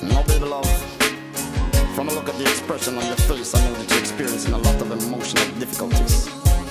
No, baby love, from a look at the expression on your face, I know that you're experiencing a lot of emotional difficulties.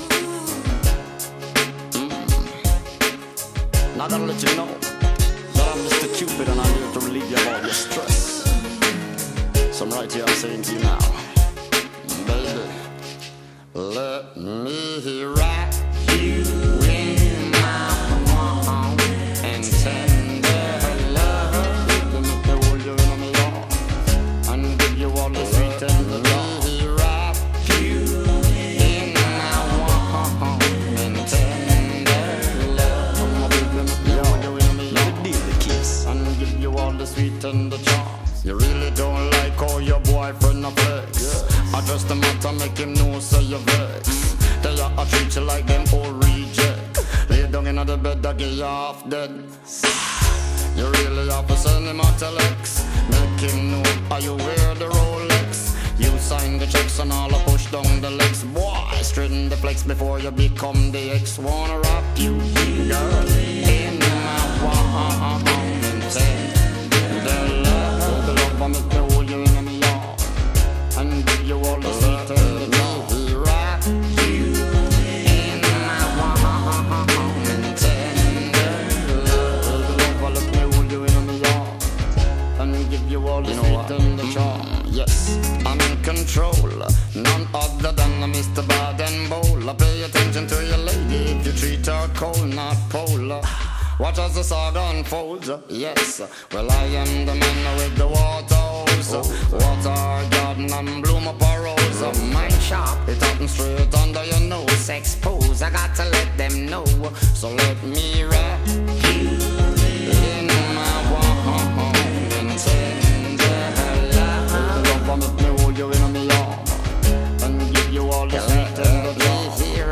Now I gotta let you know that I'm Mr. Cupid and I'm here to relieve you of all your stress. So I'm right here, I'm saying to you now, baby, let me wrap you in my arms and tender love. Let me hold you in my arms and give you all the sweet and the love. Let me wrap you in my arms and tender love. Let me hold you in my arms and give you all the sweet and the charms. You really don't like how your boyfriend a flex. I just the matter make him know say you vex. Tell you I treat you like them old reject. Lay down in the bed I get you half dead. You really have to send him a telex. Make him know how you wear the Rolex. You sign the checks and all I push down the legs. Boy, straighten the flex before you become the ex. Wanna wrap you, girl, in my arms and tender love. The love I make me hold you in my arms and give you all the sweet and the love. Wrap you in my arms and tender love. The love I let me hold you in my arms and give you all the sweet and the charm. Yes, I'm in control, none other than Mr. Bad and Bowl. Pay attention to your lady if you treat her cold, not polar. Watch as the saga unfolds, yes. Well, I am the man with the water hose. Water garden and bloom up a rose. Mind sharp, it happens straight under your nose. Expose, I got to let them know. So let me wrap you in my warm and tender love. The love I make me hold you in my arm and give you all the sweet and the love.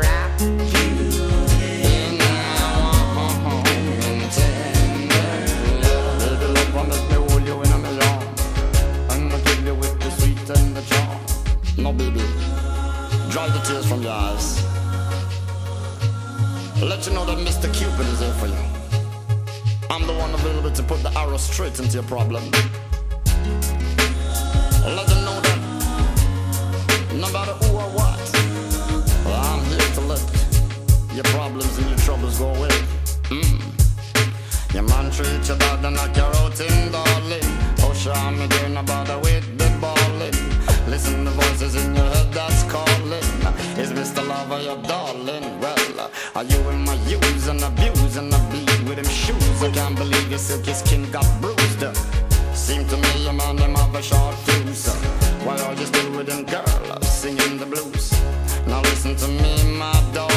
No, baby, dry the tears from your eyes. Let you know that Mr. Cupid is here for you. I'm the one available to put the arrow straight into your problem. Let them know that no matter who or what, well, I'm here to let your problems and your troubles go away. Your man treat you bad and knock your out in, darling. Push on me down about the with the balling. Listen to voices in your head that's calling. Is Mr. Lover your darling? Well, are you in my use and abuse and I beat with him shoes? I can't believe your silky skin got bruised. Seem to me your man them have a short fuse. Why are you still with him, girl, singing the blues? Now listen to me, my dog.